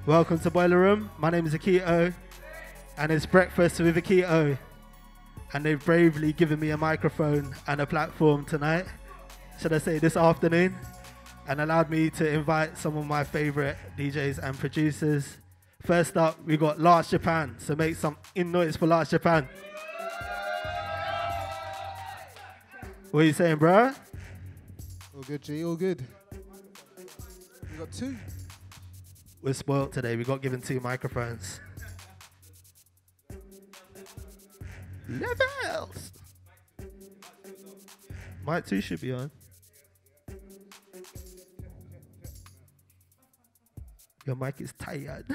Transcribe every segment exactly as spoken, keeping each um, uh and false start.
Welcome to Boiler Room. My name is Akito, and it's breakfast with Akito. And they've bravely given me a microphone and a platform tonight, should I say this afternoon, and allowed me to invite some of my favorite D Js and producers. First up, we got Last Japan, so make some in noise for Last Japan. What are you saying, bro? All good, G, all good. We got two. We're spoiled today. We got given two microphones. Levels. Mic two should be on. Your mic is tired.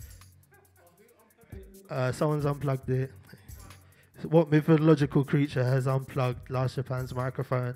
Uh, someone's unplugged it. What mythological creature has unplugged Last Japan's microphone?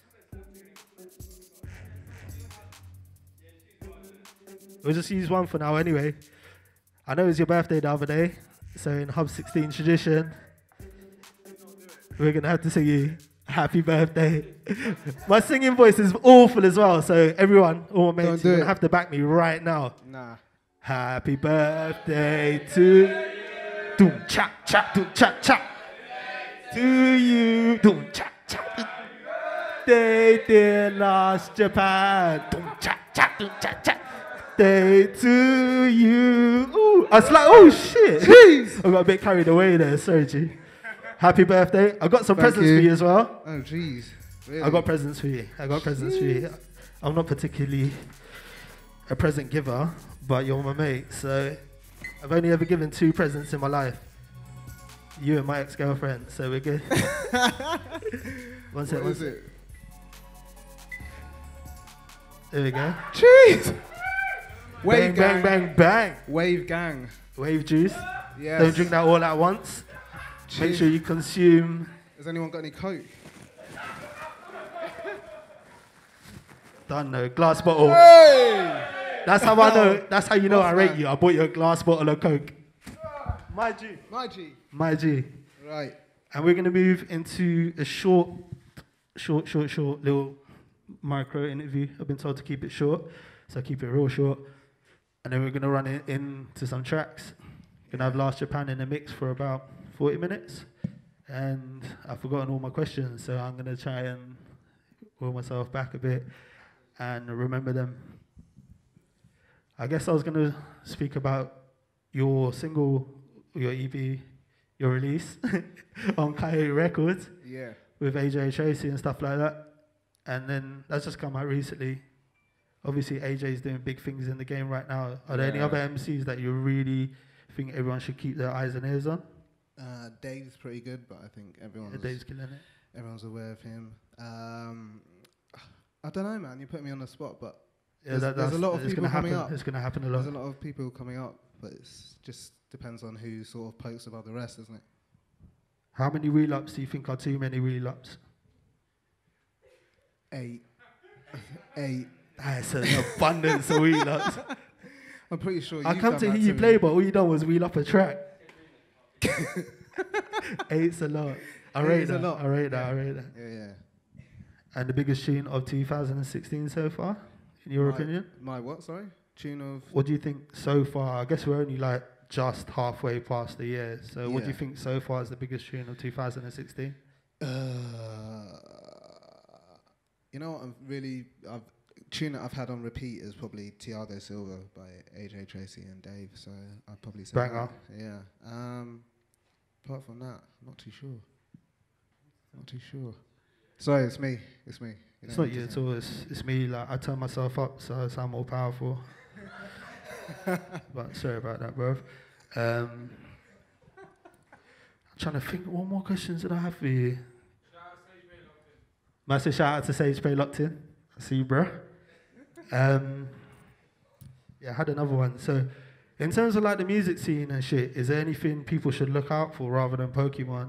We'll just use one for now anyway. I know it was your birthday the other day, so in Hub sixteen tradition, we're going to have to sing you happy birthday. My singing voice is awful as well, so everyone, all my mates, you're going to have to back me right now. Nah. Happy birthday to doom cha cha doom cha cha to you doom cha cha day dear Last Japan doom cha cha doom cha cha day to you. Ooh, I was like, oh shit. Jeez. I got a bit carried away there. Sorry, G. Happy birthday. I got some Thank presents you. for you as well. Oh, jeez. Really? I got presents for you. I got presents for you. I'm not particularly a present giver, but you're my mate, so I've only ever given two presents in my life. You and my ex-girlfriend, so we're good. One sec, What one is sec. it? There we go. Jeez! Bang, Wave gang. bang, bang, bang. Wave gang. Wave juice. Yes. Don't drink that all at once. Make Jeez. sure you consume. Has anyone got any Coke? Don't know. Glass bottle. Hey! That's how I know. That's how you know What's I rate that? you. I bought you a glass bottle of Coke. My G. My G. My G. Right. And we're going to move into a short, short, short, short little micro interview. I've been told to keep it short, so I keep it real short. And then we're going to run it into some tracks. Going to have Last Japan in the mix for about forty minutes. And I've forgotten all my questions, so I'm going to try and pull myself back a bit and remember them. I guess I was going to speak about your single, your E P, your release on Coyote Records. Yeah. With A J Tracy and stuff like that. And then that's just come out recently. Obviously, A J's doing big things in the game right now. Are there any Yeah. other M Cs that you really think everyone should keep their eyes and ears on? Uh, Dave's pretty good, but I think everyone's, Yeah, Dave's killing it. everyone's aware of him. Um, I don't know, man. You put me on the spot, but Yeah, there's, that, there's that's, a lot of it's people gonna coming happen. up. It's going to happen a lot. There's a lot of people coming up, but it just depends on who sort of pokes above the rest, isn't it? How many wheel-ups do you think are too many wheel-ups? Eight. Eight. That's an abundance of wheel-ups. I'm pretty sure I you've come done to that hear you me. play, but all you done was wheel up a track. Eight's a lot. I Eight rate is a that. lot. I rate that. Yeah. I rate that. Yeah, yeah. And the biggest tune of two thousand sixteen so far, in your my, opinion? My what, sorry? Tune of... What do you think so far? I guess we're only like just halfway past the year. So what do you Yeah. think so far is the biggest tune of two thousand sixteen? Uh, you know what, I'm really... I've, tune that I've had on repeat is probably Tiago Silva by A J Tracy and Dave, so I'd probably say Banger. that. Yeah. Um, apart from that, I'm not too sure. Not too sure. Sorry, it's me. It's me. You It's don't not need you to at say- all. It's, it's me. Like I turn myself up so I sound more powerful. But sorry about that, bro. Um, I'm trying to think. What more questions did I have for you? Massive shout out to Sage Pay Locked In. I see you, bro. Um, yeah, I had another one. So, in terms of like the music scene and shit, is there anything people should look out for rather than Pokemon?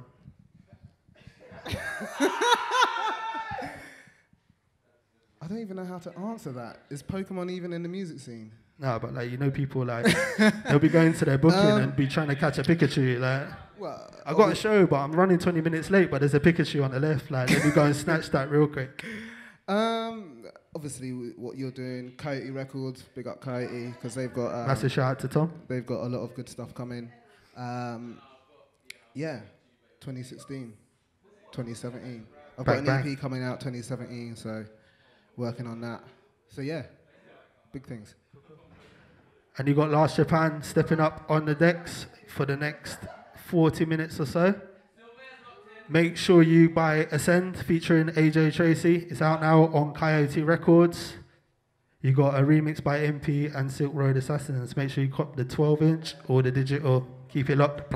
I don't even know how to answer that. Is Pokemon even in the music scene? No, but like you know, people like they'll be going to their booking Um, and be trying to catch a Pikachu. Like Well, I got a show, but I'm running twenty minutes late. But there's a Pikachu on the left. Like let me go and snatch that real quick. Um, obviously w- what you're doing, Coyote Records, big up Coyote, because they've got um, Massive shout out to Tom. they've got a lot of good stuff coming. Um, yeah, twenty sixteen, twenty seventeen. I've Bang, got an bang. E P coming out twenty seventeen, so working on that. So yeah, big things. And you got Last Japan stepping up on the decks for the next forty minutes or so. Make sure you buy Ascend featuring A J Tracy. It's out now on Coyote Records. You got a remix by M P and Silk Road Assassins. Make sure you cop the twelve inch or the digital. Keep it locked.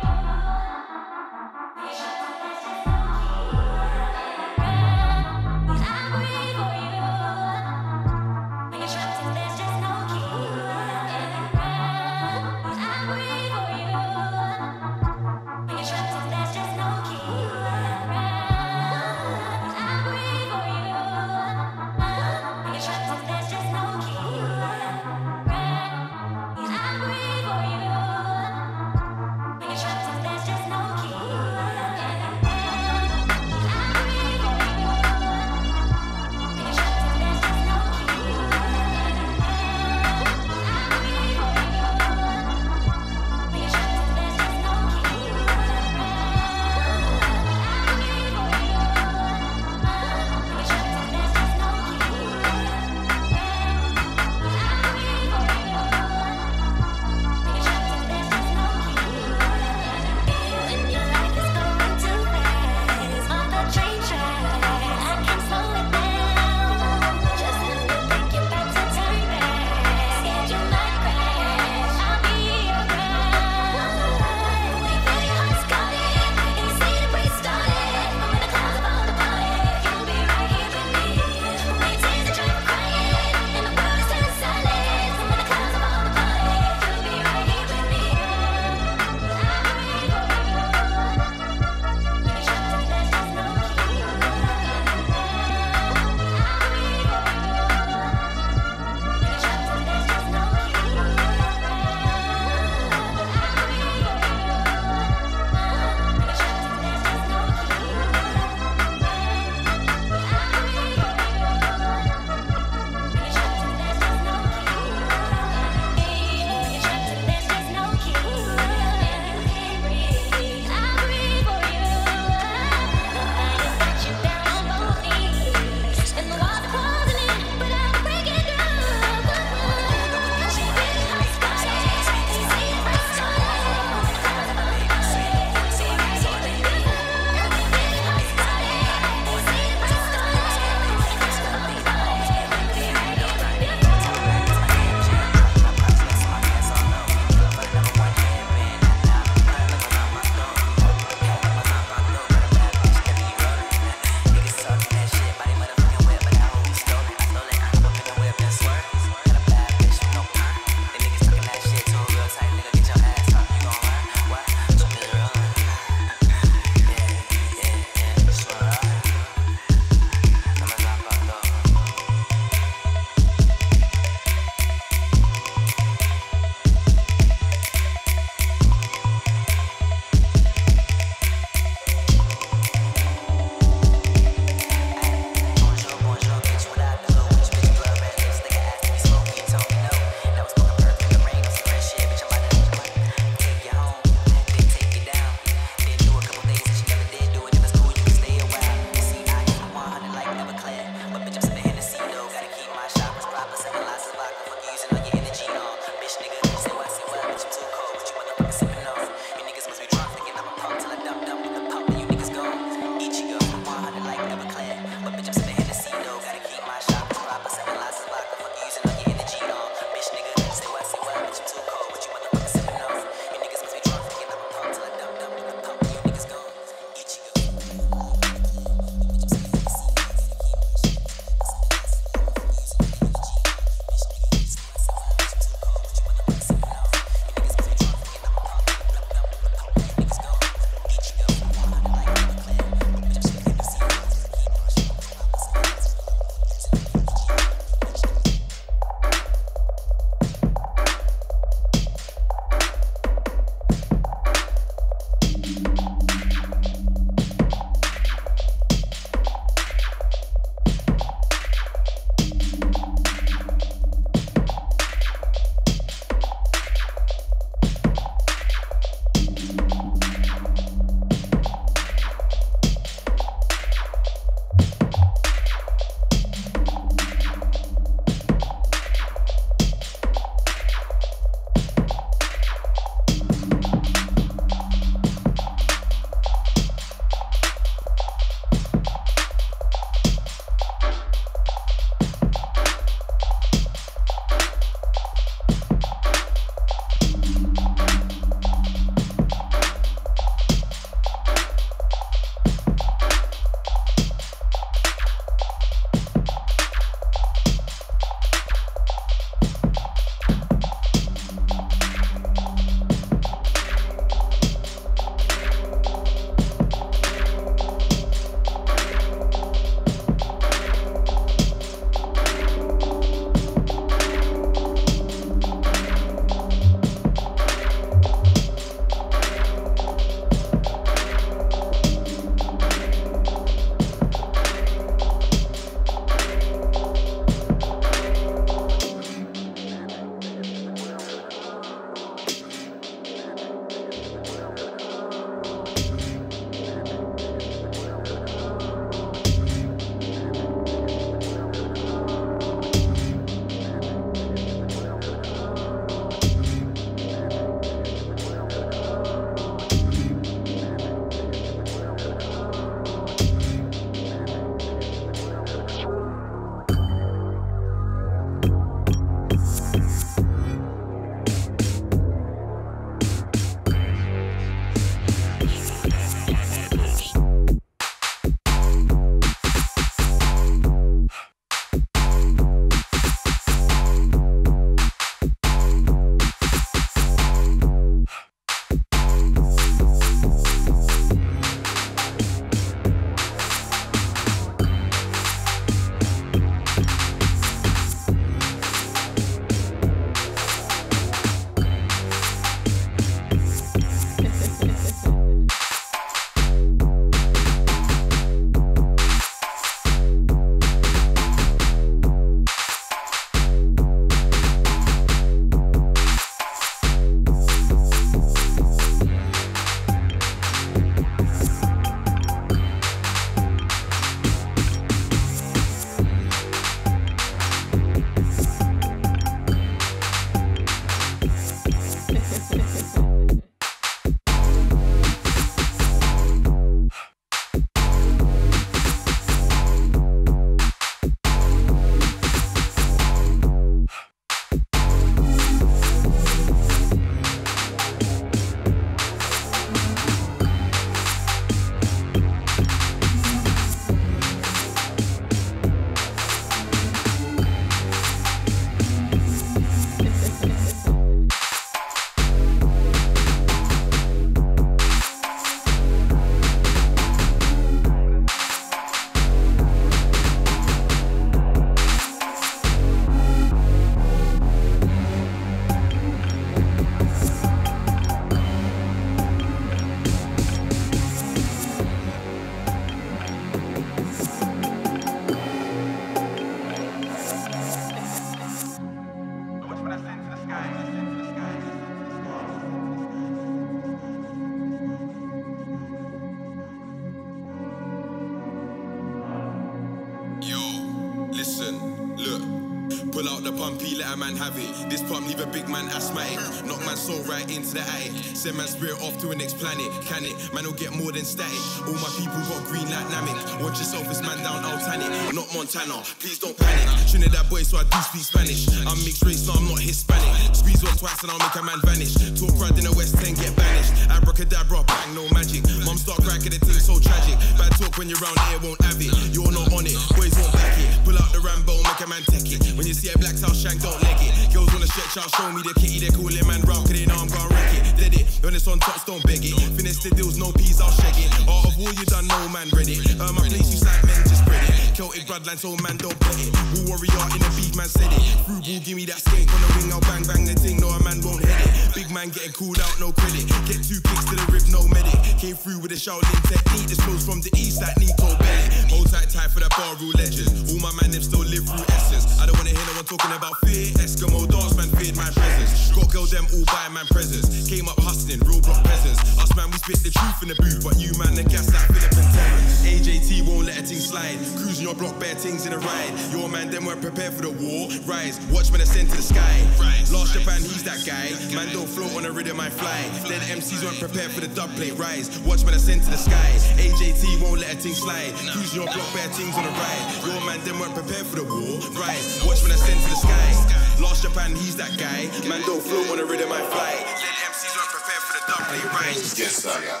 Listen, look. Pull out the pumpy, let a man have it. This pump leave a big man asthmatic. Knock man soul right into the attic. Send man spirit off to a next planet. Can it? Man will get more than static. All my people got green like Namek. Watch yourself, this man down Altanic. Not Montana, please don't panic. Trinidad boy, so I do speak Spanish. I'm mixed race, so I'm not Hispanic. Squeeze one twice and I'll make a man vanish. Talk right in the West End, get banished. Abracadabra, bang, no magic. Mum start cracking the thing so tragic. Bad talk when you're round here, won't have it. You're not on it, boys won't back it. Pull out the Rambo, make a man take it. When you see a black house shank, don't leg it. Girls wanna stretch out, show me the kitty. They call it man round, cause they know I'm gonna wreck it. Dead it, when it's on tops, don't beg it. Finish the deals, no peas, I'll shake it. Art of war, you done, no man read it. Uh, my place, you like men, just spread it. Celtic bloodline, so man, don't play it. War warrior in a beef, man said it. Through ball, give me that skate on the wing, I'll bang bang the thing. No, a man won't hit it. Big man getting called out, no credit. Get two kicks to the rib, no medic. Came through with a Shaolin technique. This flows from the east like Nico Belly. Hold tight, tight for that bar rule legends. All my man, them still live through essence. I don't wanna hear no one talking about fear. Eskimo dance, man, feared my presence. Got girls, them all buy man presents. Came up hustling, real block peasants. Us man, we spit the truth in the booth. But you man, the gas like Philip and Terrence. A J T won't let a thing slide. Cruising your block, bare things in a ride. Your man, them weren't prepared for the war. Rise, watch man ascend to the sky. Last Japan, he's that guy. Man, don't float on the rhythm, I fly. Then M Cs weren't prepared for the dub plate. Rise, watch man ascend to the sky. A J T won't let a thing slide. Cruising your block, bare things on the ride. Your man, them weren't prepared for the war. Rise, watch man ascend to the sky. Last Japan, he's that guy. Man, don't float on the rhythm, I fly. Then M Cs weren't prepared for the dub plate. Rise. Yes, I am.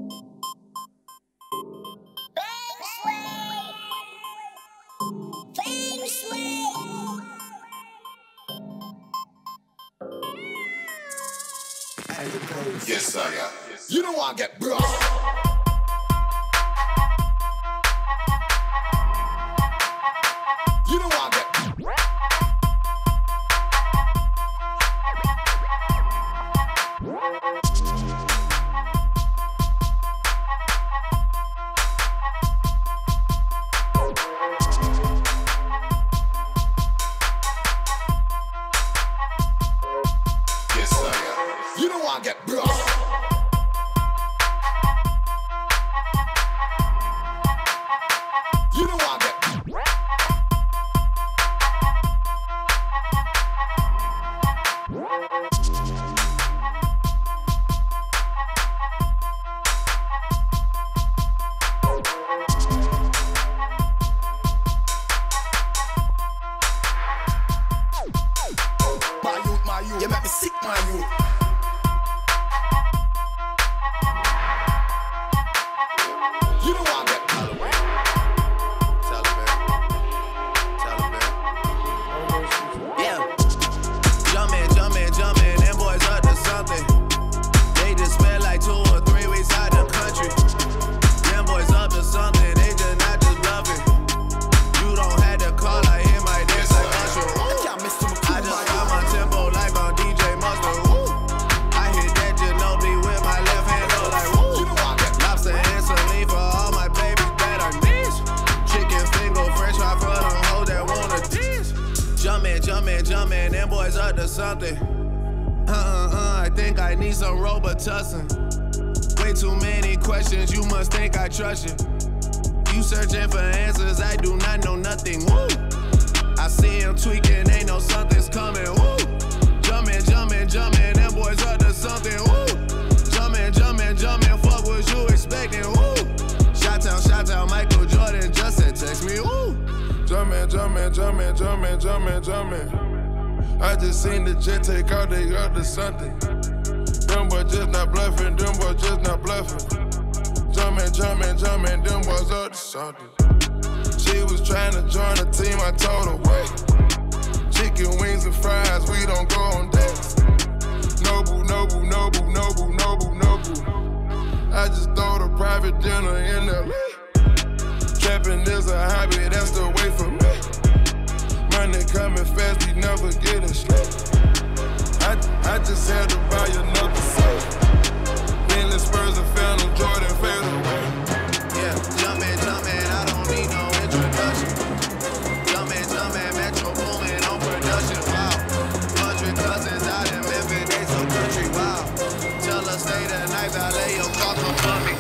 Yes, I am. You know I get bro. You know I get. Yes, I am. You know I get bro. You know I get. My youth, my youth, you make me sick, my youth. You know I get Taliban. Taliban. Taliban. Yeah. Jumpin', jumpin', jumpin', them boys up to something. They just spent like two or three weeks out the country. Them boys up to something, they just not just bluffing. You don't have to call, I hear my dance like Usher. I just got my tempo like on D J Mustard. Woo. I hit that Ginobili with my left hand, though, like woo. Lobster and saline for all my babies that are niche. Chicken finger, french fry for them hoes that wanna dish. Jumpin', jumpin', jumpin', them boys up to something. Uh-uh-uh, I think I need some Robitussin. Way too many questions, you must think I trust you. You searching for answers, I do not know nothing, woo. I see him tweaking, ain't no something's coming, woo. Jumpin', jumpin', jumpin', them boys up to something, woo. Jumpin', jumpin', jumpin', fuck what you expecting, woo. Shot-town, shot-town, Michael Jordan just said text me, woo. Jumpin', jumpin', jumpin', jumpin', jumpin', jumpin'. I just seen the jet take out, they up to something. Them boys just not bluffing, them boys just not bluffing. Jumpin', jumpin', jumpin', them boys up to something. She was trying to join the team, I told her, wait. Chicken wings and fries, we don't go on dates. Noble, noble, noble, noble, noble, noble. I just throw the private dinner in L A. Trapping is a hobby, that's the way for me. Money coming fast, we never getting sleep. I, I just had to buy another set. Bentley Spurs and Phantom Jordan fade away. Yeah, jumpin', jumpin', I don't need no introduction. Jumpin', jumpin', Metro boomin' on production, wow. Hundred cousins out in Memphis, they so country, wow. Tell her stay the night, valet your car, come for me.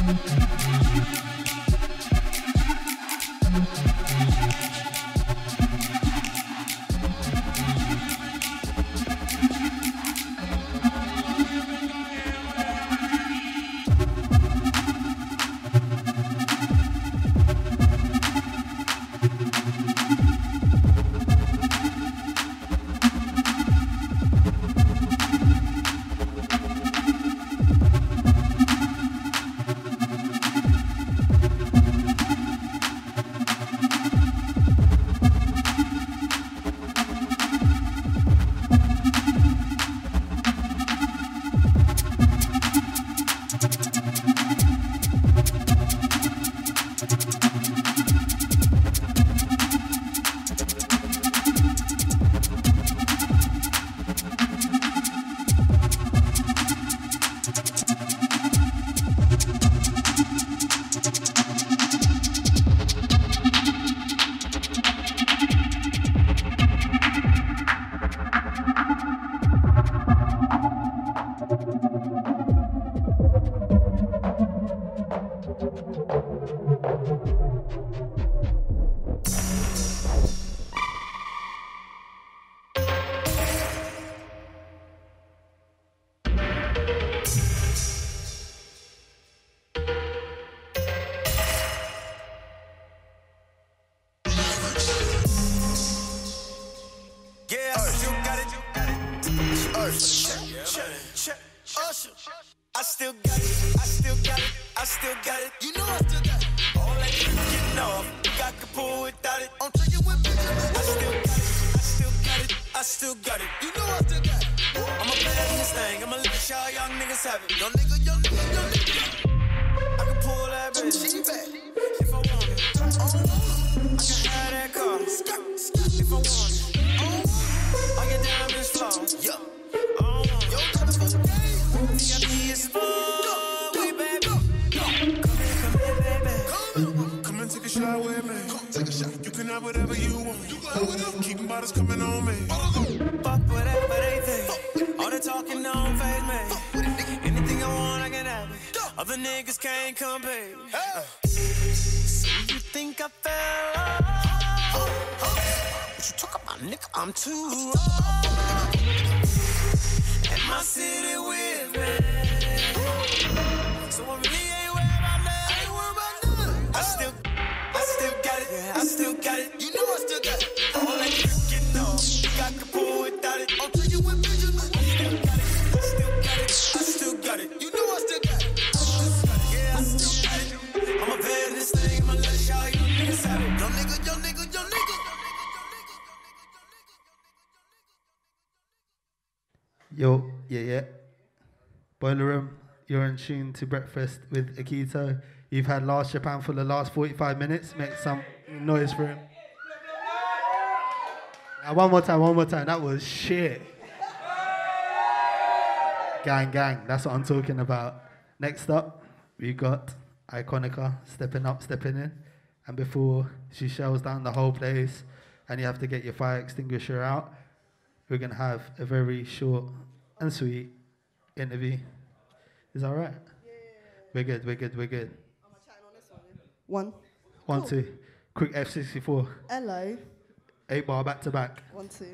I still got it, I still got it, I still got it. You know I still got it. All that getting off, got to pull without it. I'm taking with Benjamin. I still got it, I still got it, I still got it. You know I still got it. I'ma play this thing, I'ma let y'all young niggas have it. Young nigga, young nigga, young nigga. I can pull that bitch, she back, if I want it. I can have that car, if I want it. All your diamonds flow, yeah. I don't want it. V I P is full, we baby. Come here, come here, baby. Come and take a shot with me. Take a shot. You can have whatever you want. You go have whatever. Keep bottles coming on me. Fuck whatever they think. All the talking don't phase me. Anything I want, I can have it. Other niggas can't compete. Uh. So you think I fell off? What you talk about, nigga? I'm too raw. And my city with me. So I really ain't worried about that. I ain't worried about that. I still, I still got it. Yeah, I still got it. You know I still got it. All that freaking know, got to pull without it. I'll tell you what, Benjamin. I still got it. I still got it. I still got it. You know I still got it. Yeah, I still got it. I'ma pay this thing. I'ma let y'all young niggas have it. Young nigga, young nigga, young nigga. Yo, yeah, yeah. Boiler Room, you're in tune to Breakfast with Akito. You've had Last Japan for the last forty-five minutes. Make some noise for him. Now, one more time, one more time. That was shit. Gang, gang. That's what I'm talking about. Next up, we got Ikonika stepping up, stepping in. And before she shells down the whole place and you have to get your fire extinguisher out, we're going to have a very short and sweet interview. Is that all right? Yeah. We're good, we're good, we're good. I'm chatting on this one. One. One, Cool. two. Quick F sixty-four. Hello. Eight bar back to back. One, two.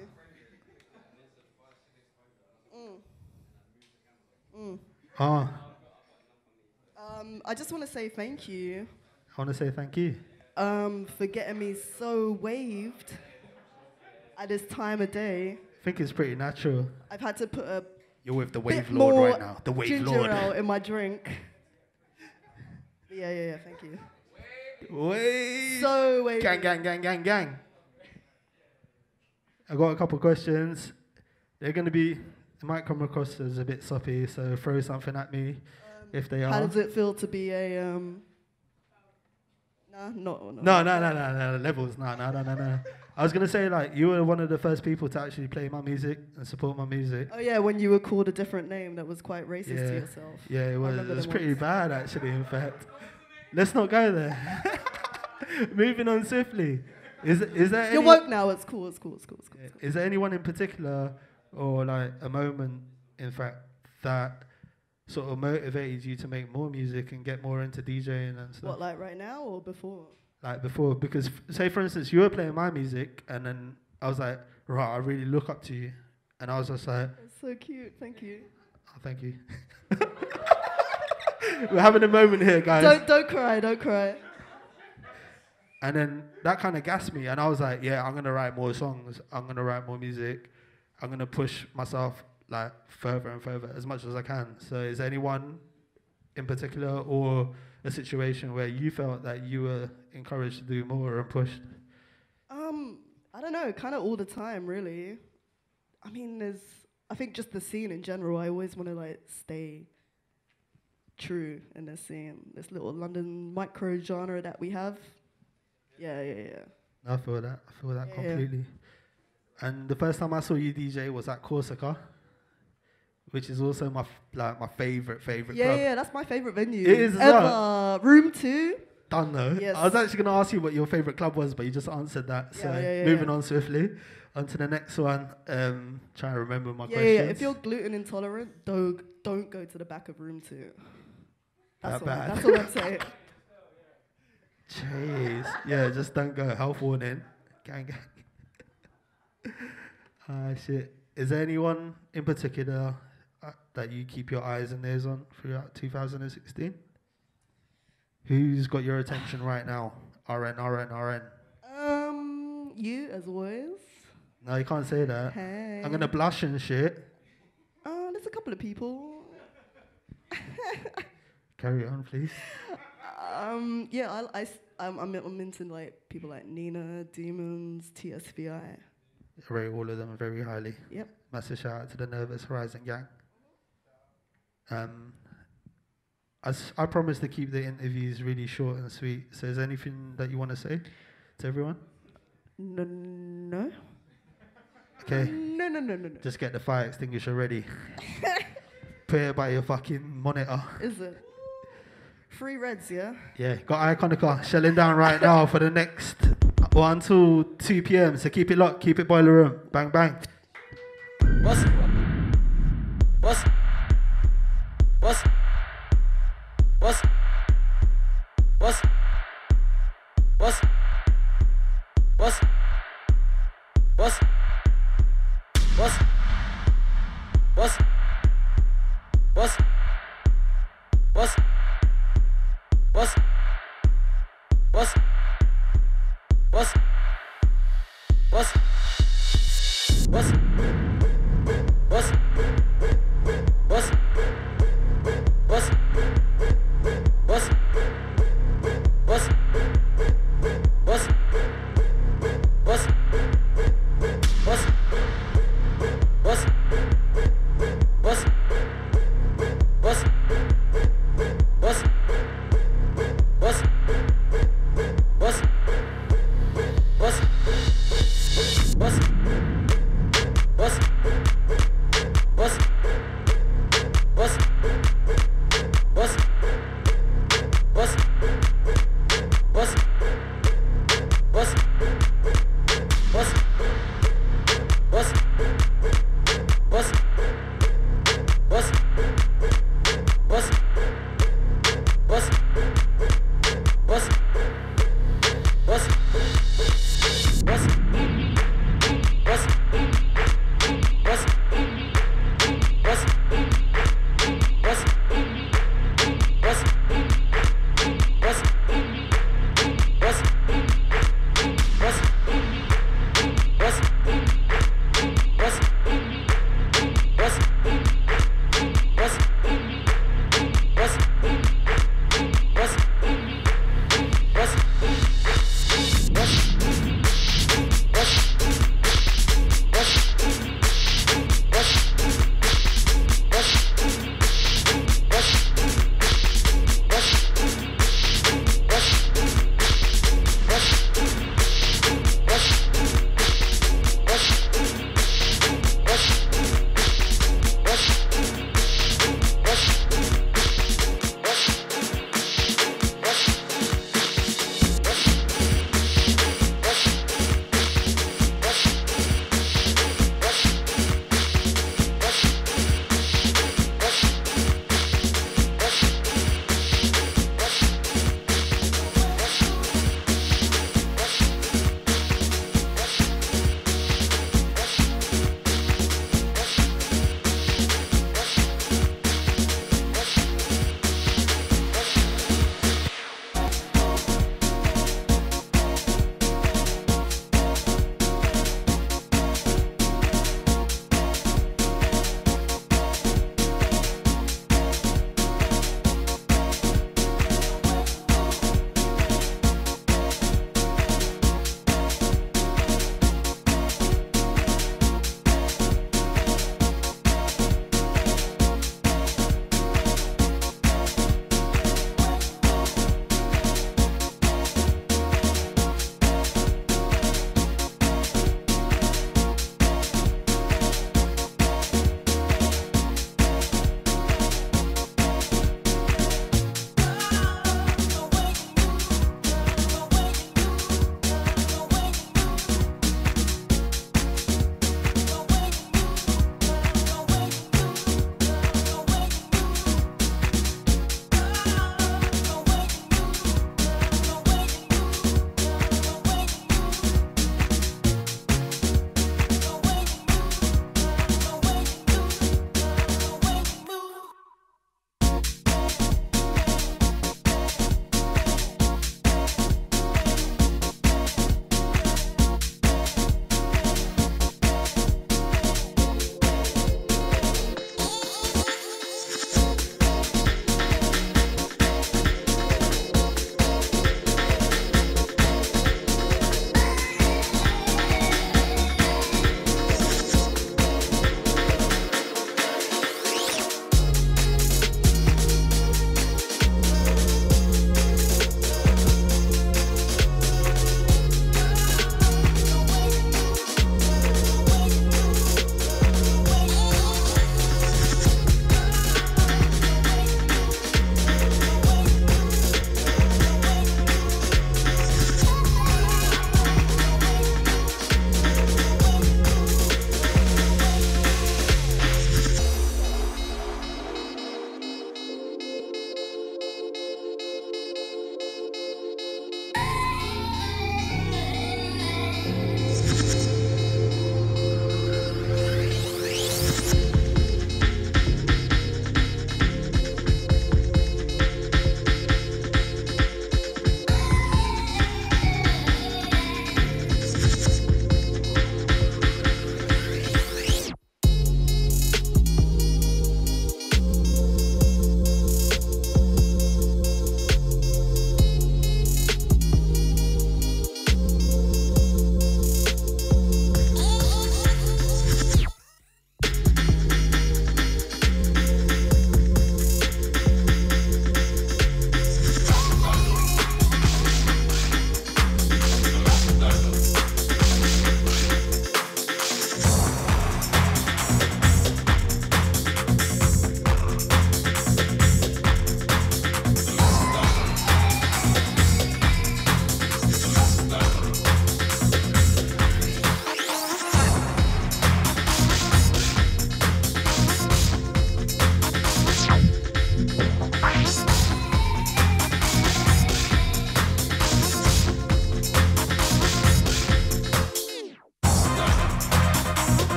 Mm. Mm. Ah, Um, I just want to say thank you I want to say thank you. um, for getting me so waved at this time of day. I think it's pretty natural. I've had to put a You're with the bit Wave more Lord right now. The Wave ginger Lord. ale in my drink. Yeah, yeah, yeah. Thank you. Wait. So waved. Gang, gang, gang, gang, gang. I got a couple questions. They're going to be, it might come across as a bit soppy, so throw something at me if they are. How does it feel to be a um? Nah, no, no. No, no, no, no, no, levels, no, no, no, no, no. I was going to say, like, you were one of the first people to actually play my music and support my music. Oh yeah, when you were called a different name that was quite racist Yeah. to yourself. Yeah, it I was. It remember was them pretty ones. bad, actually, in fact. Let's not go there. Moving on swiftly. Is, is there You're any, woke now. It's cool. It's cool. It's cool. It's cool. It's cool. Is there anyone in particular, or like a moment, in fact, that sort of motivated you to make more music and get more into DJing and stuff? What, like right now or before? Like before, because f- say for instance, you were playing my music, and then I was like, right, I really look up to you, and I was just like, That's so cute. Thank you. oh, thank you. We're having a moment here, guys. Don't don't cry. Don't cry. And then that kind of gassed me, and I was like, yeah, I'm gonna write more songs. I'm gonna write more music. I'm gonna push myself like further and further as much as I can. So, is there anyone in particular, or a situation where you felt that you were encouraged to do more and pushed? Um, I don't know. Kind of all the time, really. I mean, there's. I think just the scene in general. I always want to like stay true in the scene. This little London micro genre that we have. Yeah, yeah, yeah. I feel that. I feel that Yeah. completely. And the first time I saw you D J was at Corsica, which is also my f- like my favorite favorite Yeah, club. yeah, that's my favorite venue. It is as ever. well. Room two. Done though. Yes. I was actually going to ask you what your favorite club was, but you just answered that. So Yeah, yeah, yeah, moving yeah. on swiftly. On to the next one. Um, trying to remember my Yeah, yeah, questions. yeah. If you're gluten intolerant, don't don't go to the back of room two. That's That all. bad. That's all I'm saying. Jeez. Yeah, just don't go. Health warning. Gang, gang. Ah, shit. Is there anyone in particular uh, that you keep your eyes and ears on throughout two thousand sixteen? Who's got your attention right now? R N, R N, R N. Um, you as always. No, you can't say that. Hey. I'm going to blush and shit. Uh, there's a couple of people. Carry on, please. Um, yeah, I, I, s- I'm, I'm, I'm into like people like Nina, Demons, T S V I. I rate all of them very highly. Yep. Massive shout out to the Nervous Horizon gang. Um, I, s- I promise to keep the interviews really short and sweet. So is there anything that you want to say to everyone? No, no. Okay, No, no, no, no, no. just get the fire extinguisher ready. Put it by your fucking monitor. Is it? Free Reds, yeah? Yeah, got Ikonika shelling down right now for the next, well, until two p.m. So keep it locked, keep it boiler room. Bang, bang. What's what's what's what's what's what's what's what's what's what's what's what's what's what's what's what's what's What's what's what's what's what's what's what's what's what's what's what's what's what's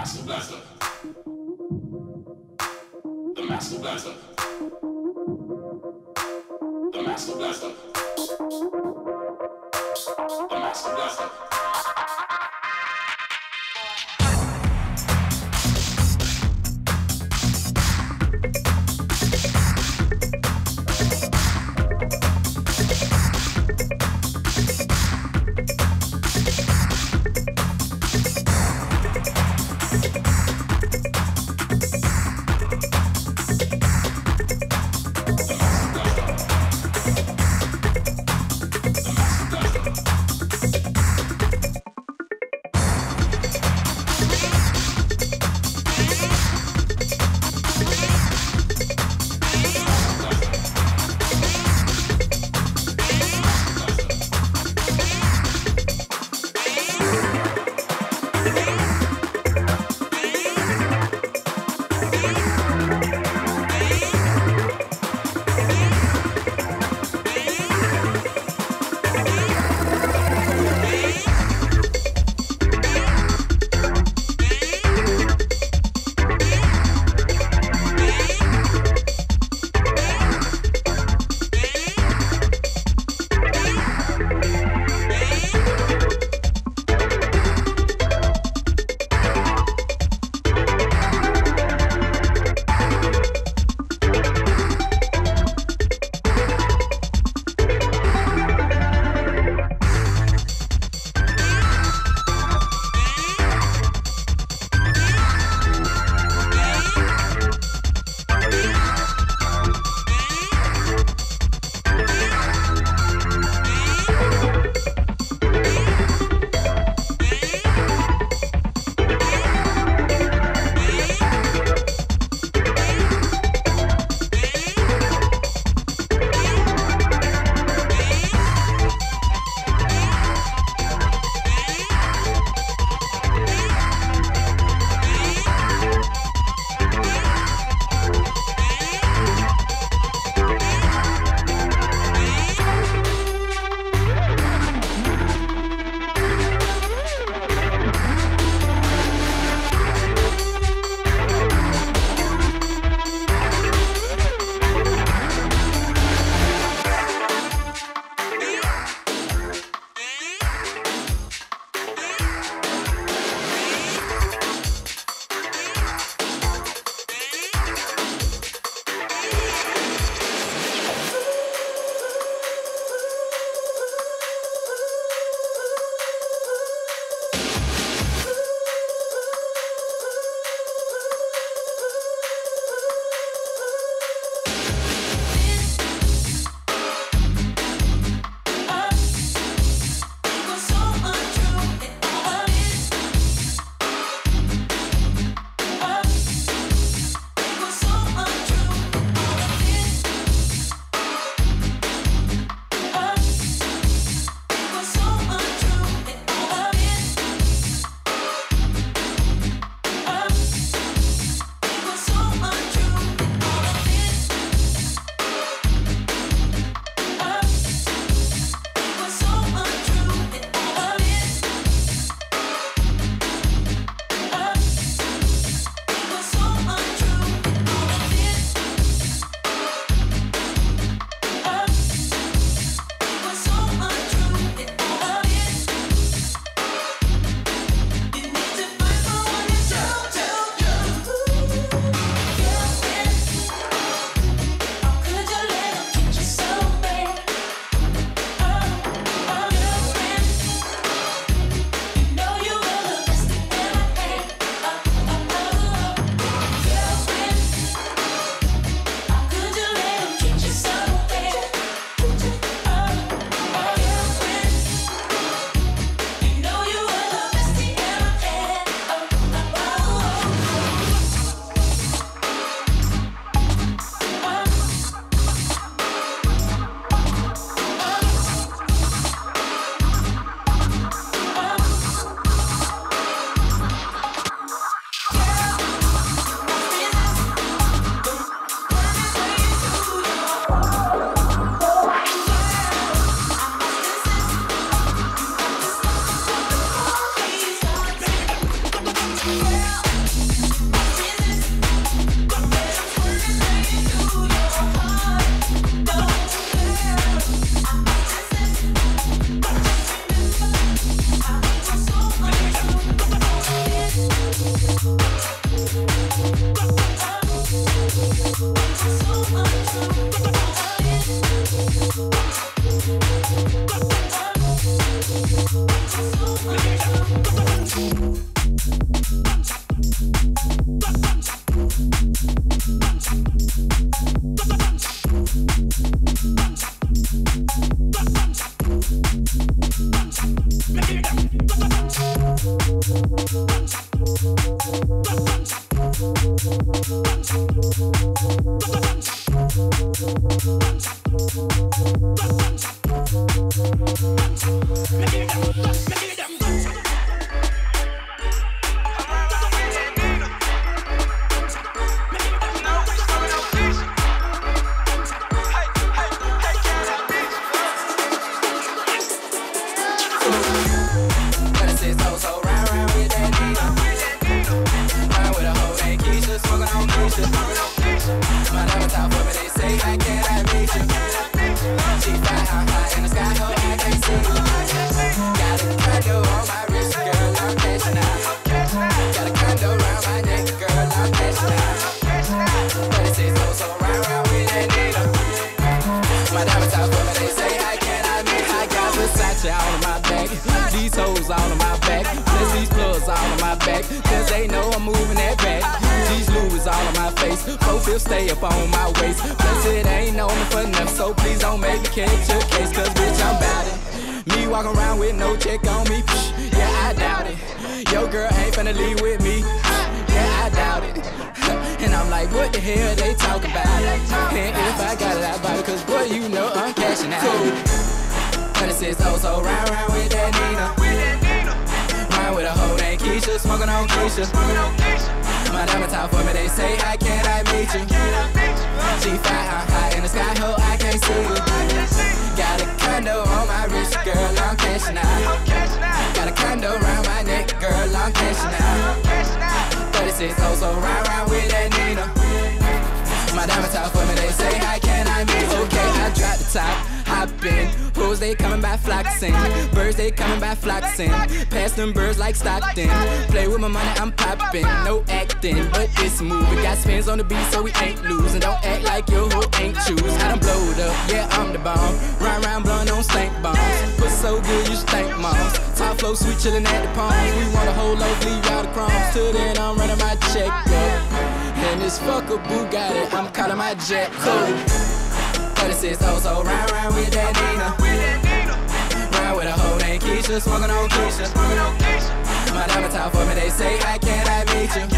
Master Blaster. The Master Blaster. The Master Blaster. The Master Blaster. Birds like Stockton. Play with my money, I'm popping. No acting, but it's moving. Got spins on the beat, so we ain't losing. Don't act like your hoe ain't choose. I done blowed up, yeah, I'm the bomb. Run round blowing on stank bombs. Put so good, you stank moms. Top flow, sweet chillin' at the palms. We want a whole loaf, leave out the crumbs. Till then, I'm running my check up. And this fucker Bugatti, I'm calling my jet code. thirty-six oh, so round round with that Nina. With a hoe named Keisha, smoking on Keisha. My diamond top for me, they say, I can't I meet you.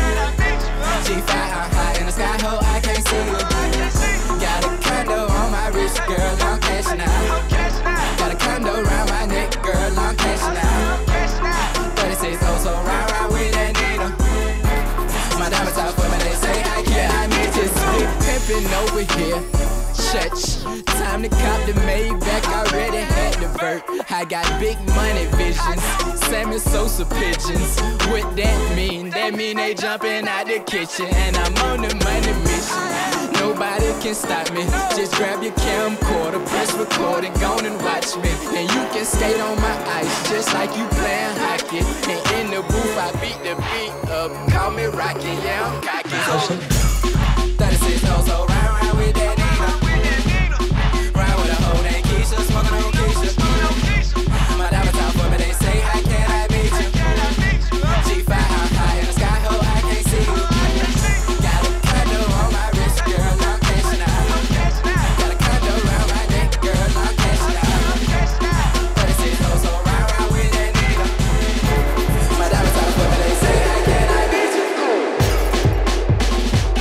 G five, I'm high in the sky, ho, I can't see you. Got a condo on my wrist, girl, I'm cashing out. Got a condo around my neck, girl, I'm cashing out. thirty-six oh, so round round with that Nina. My diamond top for me, they say, I can't I meet you. Big pimpin' over here. Church. Time to cop the Maybach, already had the vert. I got big money visions, Sammy Sosa pigeons. What that mean? That mean they jumping out the kitchen, and I'm on the money mission. Nobody can stop me. Just grab your camcorder, press record and go and watch me. And you can skate on my ice, just like you playing hockey. And in the booth, I beat the beat up. Call me Rocky, yeah, I'm cocky. thirty-six oh, so round round with that Nina. Smoking on Keisha. My diamonds out for me, they say, I can't I meet you. G five, I'm high in the sky, ho, I can't see you. Got a condo on my wrist, girl, I'm cashing out. Got a condo around my neck, girl, I'm cashing out. thirty-six oh, so round round with that nigga. My diamonds out for me, they say, I can't I meet you.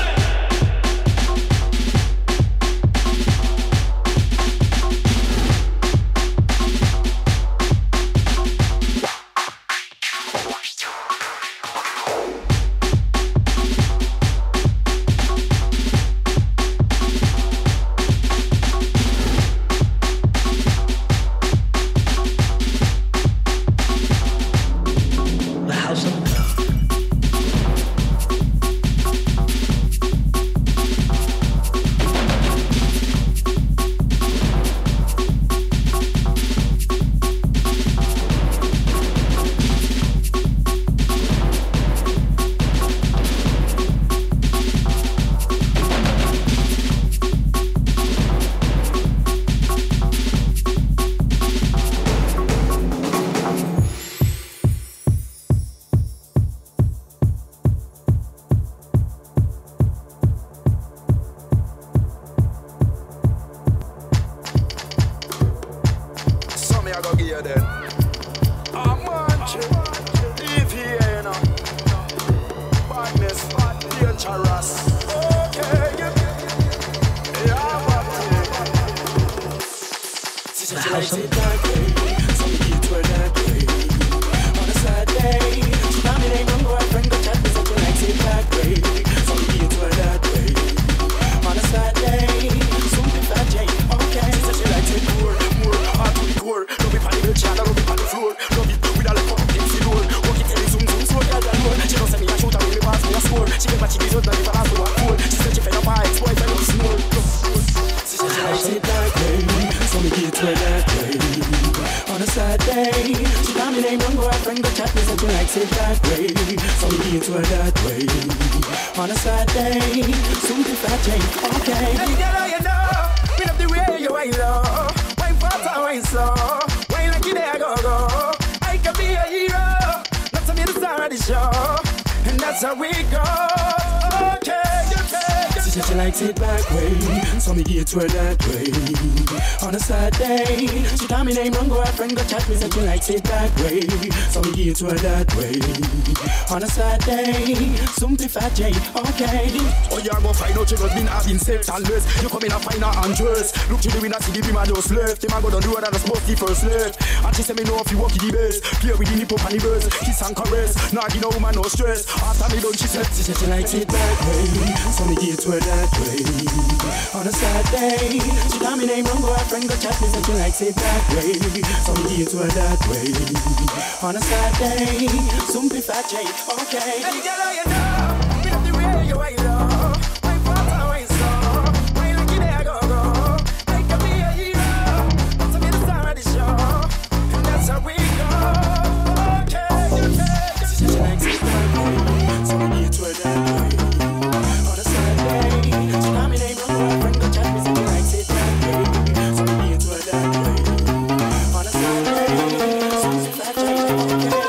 she did not know if I was one fool. She said she fed up my ex-boyfriend with small. She said she likes it that way, so me get to her that way. On a sad day, she got me name, don't go her friend, go chat me, said she likes it that way, so me get to her that way. On a sad day, soon be fat change, okay. Hey girl, you know, we love the way you wine low, wine fast and wine slow, wine like you there go go. I can be a hero, not to be the star of the show, and that's how we go. Okay, okay. She said she likes it back way, so me get to her that way. On a sad day, she call me name, run go her friend, go chat me, said she likes it back way, so me get to her that way. On a sad day, some be fat J, okay. Oh yeah, go find out you just been having sex and less. You come in and find her undressed. Look to the winner, see the beam and just left. Him a go down the road and just bust the first left. And she say me know if you walk in the best. Play with the nip up and the verse, kiss and caress. Nah give no woman no stress. After me done she said, she said she likes it that way, so me get to her that way. On a sad day, she call me name, run go her friend, go chat me, said she likes it that way, so me get to her that way. On a sad day, some be fat J, okay. Hey girl, you know, we love the way you wine low, wine fast and wine slow, wine like you there go go. I can be a hero, want to be the star of the show, and that's how we go. Okay, okay. She said she likes it that way, so me get to her that way. On a sad day, she call me name, run go her friend, go chat me, said she likes it that way, so me get to her that way. On a sad day, some be fat J, okay.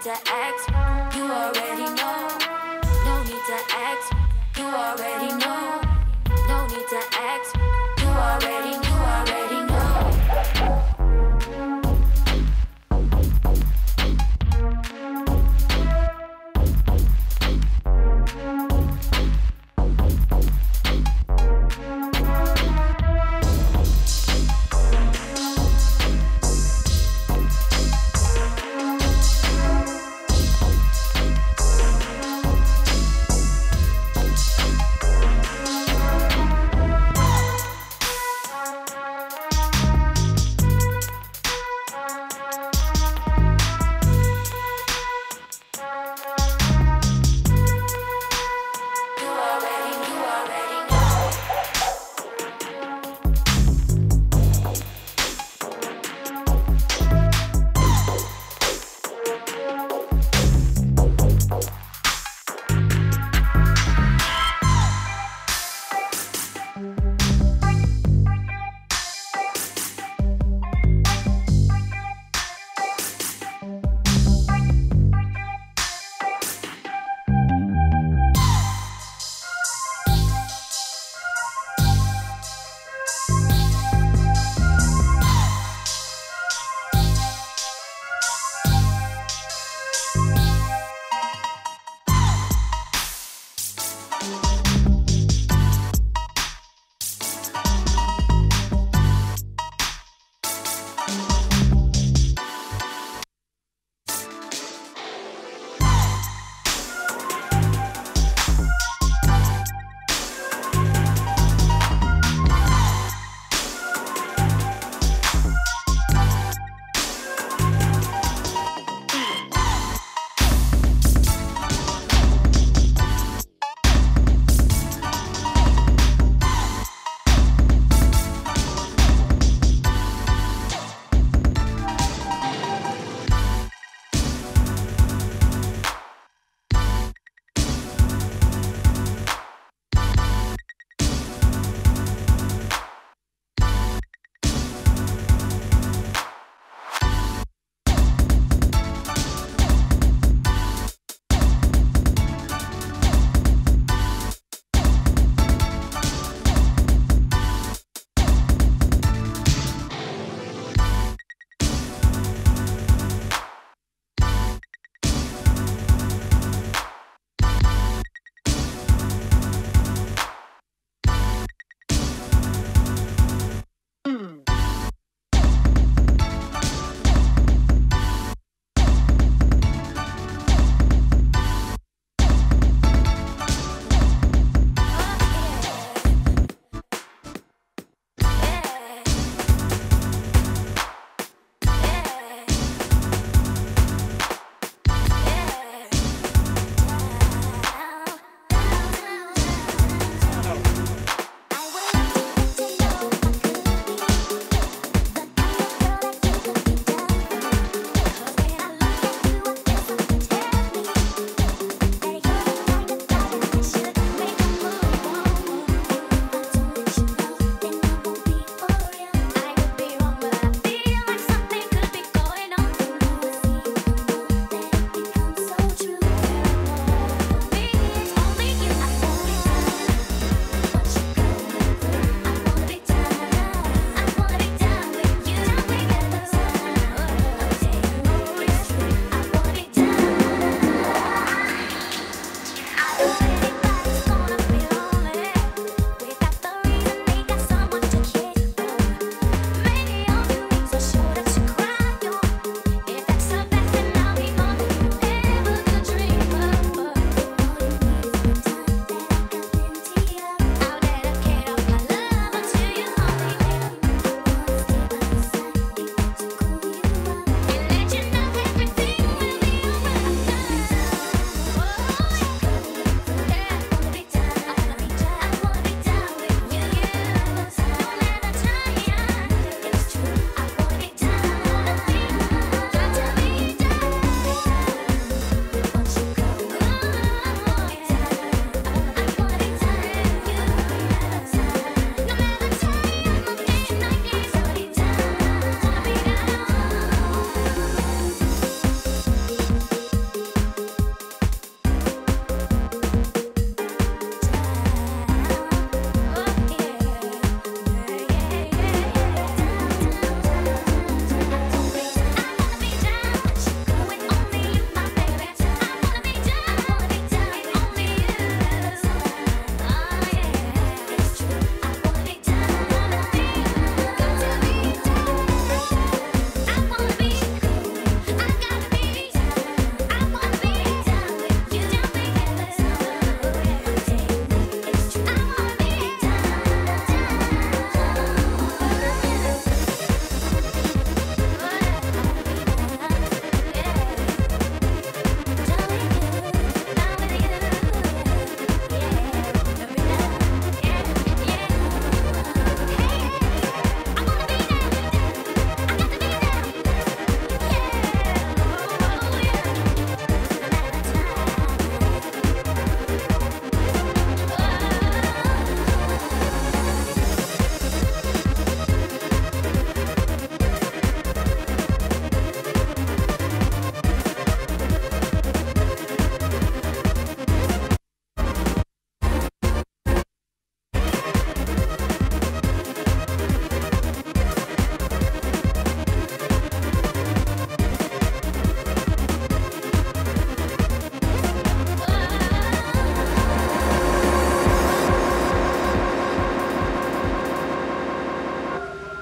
to ask, you already know. No need to ask, you already know. No need to ask, you already, you already know.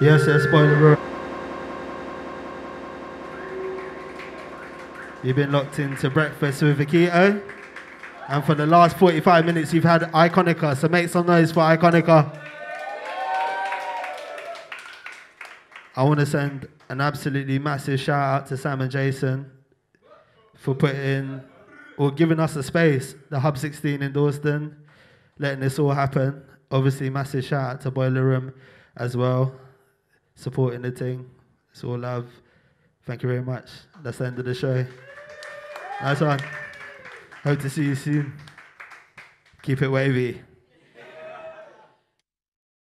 Yes, yes, Boiler Room. You've been locked into Breakfast with Akito. And for the last forty-five minutes, you've had Ikonika. So make some noise for Ikonika. I want to send an absolutely massive shout out to Sam and Jason for putting or giving us a space, the Hub sixteen in Dalston, letting this all happen. Obviously, massive shout out to Boiler Room as well, supporting the thing. It's all love. Thank you very much. That's the end of the show. Nice one. Hope to see you soon. Keep it wavy.